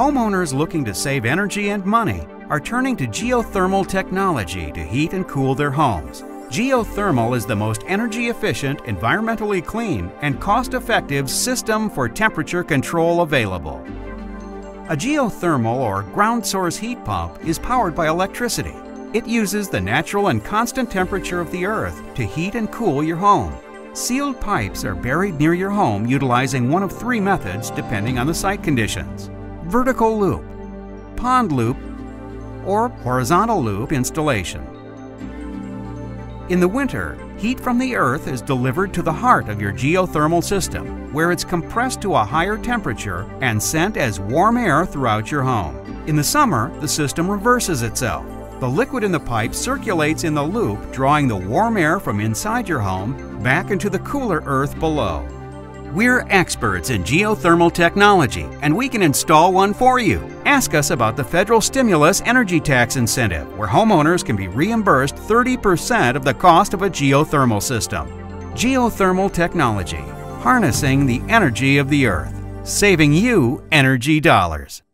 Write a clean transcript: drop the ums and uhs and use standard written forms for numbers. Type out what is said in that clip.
Homeowners looking to save energy and money are turning to geothermal technology to heat and cool their homes. Geothermal is the most energy-efficient, environmentally clean, and cost-effective system for temperature control available. A geothermal or ground source heat pump is powered by electricity. It uses the natural and constant temperature of the earth to heat and cool your home. Sealed pipes are buried near your home utilizing one of three methods depending on the site conditions: vertical loop, pond loop, or horizontal loop installation. In the winter, heat from the earth is delivered to the heart of your geothermal system, where it's compressed to a higher temperature and sent as warm air throughout your home. In the summer, the system reverses itself. The liquid in the pipe circulates in the loop, drawing the warm air from inside your home back into the cooler earth below. We're experts in geothermal technology, and we can install one for you. Ask us about the federal stimulus energy tax incentive, where homeowners can be reimbursed 30% of the cost of a geothermal system. Geothermal technology, harnessing the energy of the earth, saving you energy dollars.